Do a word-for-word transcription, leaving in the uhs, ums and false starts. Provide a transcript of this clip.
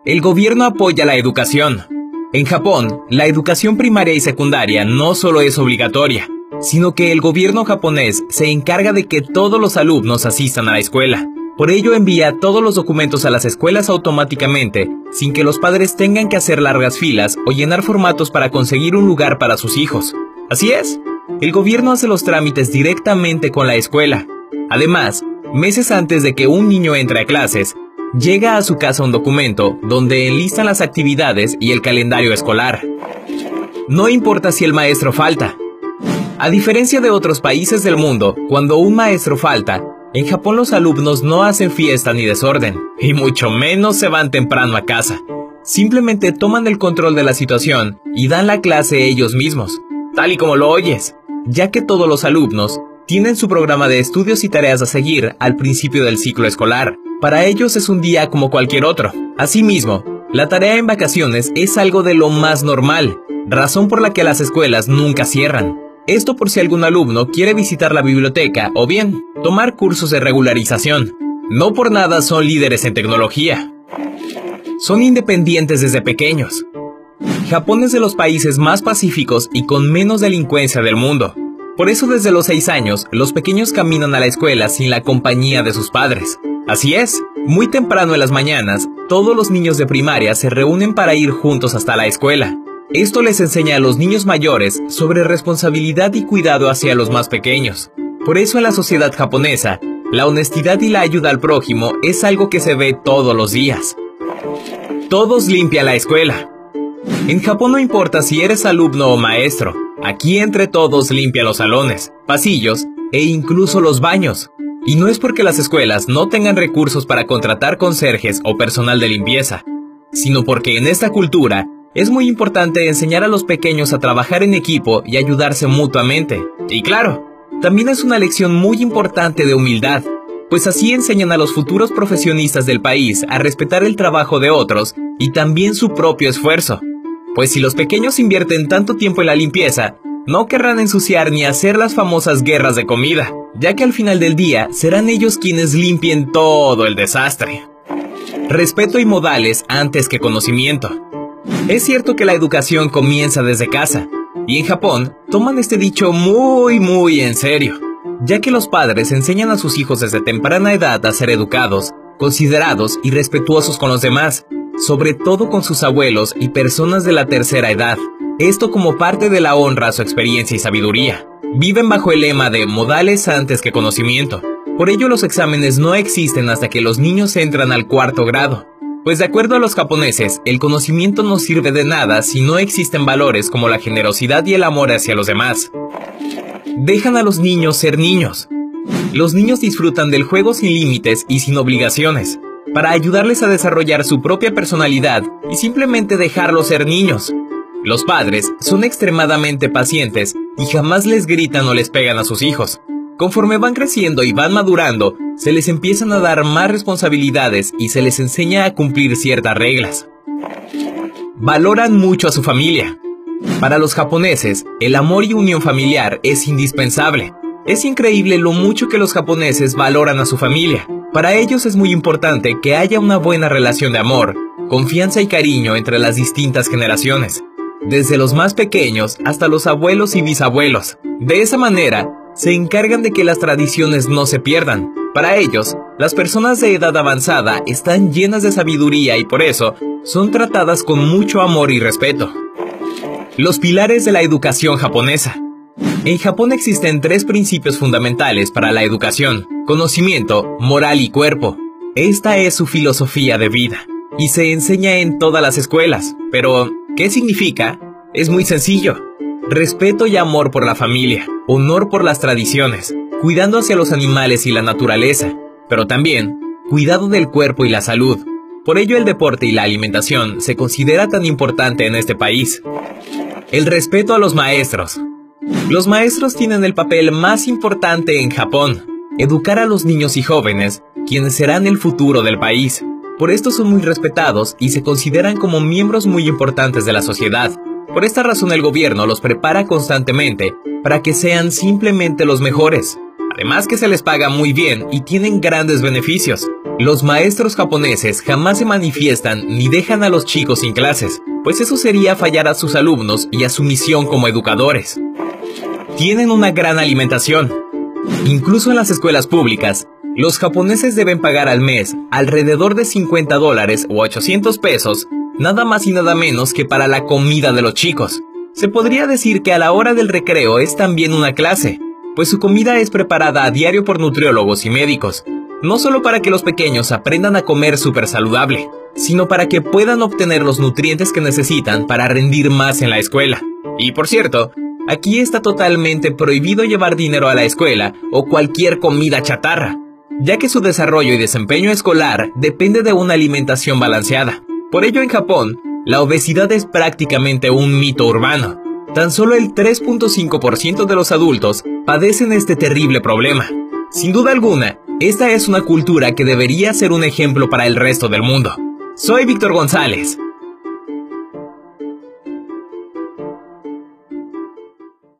El gobierno apoya la educación. En Japón, la educación primaria y secundaria no solo es obligatoria, sino que el gobierno japonés se encarga de que todos los alumnos asistan a la escuela. Por ello envía todos los documentos a las escuelas automáticamente, sin que los padres tengan que hacer largas filas o llenar formatos para conseguir un lugar para sus hijos. Así es, el gobierno hace los trámites directamente con la escuela. Además, meses antes de que un niño entre a clases, llega a su casa un documento donde enlistan las actividades y el calendario escolar. No importa si el maestro falta. A diferencia de otros países del mundo, cuando un maestro falta, en Japón los alumnos no hacen fiesta ni desorden, y mucho menos se van temprano a casa. Simplemente toman el control de la situación y dan la clase ellos mismos, tal y como lo oyes, ya que todos los alumnos tienen su programa de estudios y tareas a seguir al principio del ciclo escolar. Para ellos es un día como cualquier otro. Asimismo, la tarea en vacaciones es algo de lo más normal, razón por la que las escuelas nunca cierran. Esto por si algún alumno quiere visitar la biblioteca o bien tomar cursos de regularización. No por nada son líderes en tecnología. Son independientes desde pequeños. Japón es de los países más pacíficos y con menos delincuencia del mundo. Por eso desde los seis años, los pequeños caminan a la escuela sin la compañía de sus padres. Así es, muy temprano en las mañanas, todos los niños de primaria se reúnen para ir juntos hasta la escuela. Esto les enseña a los niños mayores sobre responsabilidad y cuidado hacia los más pequeños. Por eso en la sociedad japonesa, la honestidad y la ayuda al prójimo es algo que se ve todos los días. Todos limpian la escuela. En Japón no importa si eres alumno o maestro, aquí entre todos limpian los salones, pasillos e incluso los baños. Y no es porque las escuelas no tengan recursos para contratar conserjes o personal de limpieza, sino porque en esta cultura es muy importante enseñar a los pequeños a trabajar en equipo y ayudarse mutuamente. Y claro, también es una lección muy importante de humildad, pues así enseñan a los futuros profesionistas del país a respetar el trabajo de otros y también su propio esfuerzo. Pues si los pequeños invierten tanto tiempo en la limpieza, no querrán ensuciar ni hacer las famosas guerras de comida, ya que al final del día serán ellos quienes limpien todo el desastre. Respeto y modales antes que conocimiento. Es cierto que la educación comienza desde casa, y en Japón toman este dicho muy muy en serio, ya que los padres enseñan a sus hijos desde temprana edad a ser educados, considerados y respetuosos con los demás, sobre todo con sus abuelos y personas de la tercera edad. Esto como parte de la honra a su experiencia y sabiduría. Viven bajo el lema de modales antes que conocimiento. Por ello los exámenes no existen hasta que los niños entran al cuarto grado. Pues de acuerdo a los japoneses, el conocimiento no sirve de nada si no existen valores como la generosidad y el amor hacia los demás. Dejan a los niños ser niños. Los niños disfrutan del juego sin límites y sin obligaciones, para ayudarles a desarrollar su propia personalidad y simplemente dejarlos ser niños. Los padres son extremadamente pacientes y jamás les gritan o les pegan a sus hijos. Conforme van creciendo y van madurando, se les empiezan a dar más responsabilidades y se les enseña a cumplir ciertas reglas. Valoran mucho a su familia. Para los japoneses, el amor y unión familiar es indispensable. Es increíble lo mucho que los japoneses valoran a su familia. Para ellos es muy importante que haya una buena relación de amor, confianza y cariño entre las distintas generaciones, desde los más pequeños hasta los abuelos y bisabuelos. De esa manera, se encargan de que las tradiciones no se pierdan. Para ellos, las personas de edad avanzada están llenas de sabiduría y por eso son tratadas con mucho amor y respeto. Los pilares de la educación japonesa. En Japón existen tres principios fundamentales para la educación: conocimiento, moral y cuerpo. Esta es su filosofía de vida y se enseña en todas las escuelas. Pero, ¿qué significa? Es muy sencillo. Respeto y amor por la familia, honor por las tradiciones, cuidando hacia los animales y la naturaleza, pero también cuidado del cuerpo y la salud. Por ello el deporte y la alimentación se considera tan importante en este país. El respeto a los maestros. Los maestros tienen el papel más importante en Japón: educar a los niños y jóvenes, quienes serán el futuro del país. Por esto son muy respetados y se consideran como miembros muy importantes de la sociedad. Por esta razón el gobierno los prepara constantemente para que sean simplemente los mejores. Además que se les paga muy bien y tienen grandes beneficios. Los maestros japoneses jamás se manifiestan ni dejan a los chicos sin clases, pues eso sería fallar a sus alumnos y a su misión como educadores. Tienen una gran alimentación. Incluso en las escuelas públicas, los japoneses deben pagar al mes alrededor de cincuenta dólares o ochocientos pesos, nada más y nada menos que para la comida de los chicos. Se podría decir que a la hora del recreo es también una clase, pues su comida es preparada a diario por nutriólogos y médicos, no solo para que los pequeños aprendan a comer súper saludable, sino para que puedan obtener los nutrientes que necesitan para rendir más en la escuela. Y por cierto, aquí está totalmente prohibido llevar dinero a la escuela o cualquier comida chatarra, ya que su desarrollo y desempeño escolar depende de una alimentación balanceada. Por ello en Japón, la obesidad es prácticamente un mito urbano. Tan solo el tres punto cinco por ciento de los adultos padecen este terrible problema. Sin duda alguna, esta es una cultura que debería ser un ejemplo para el resto del mundo. Soy Víctor González.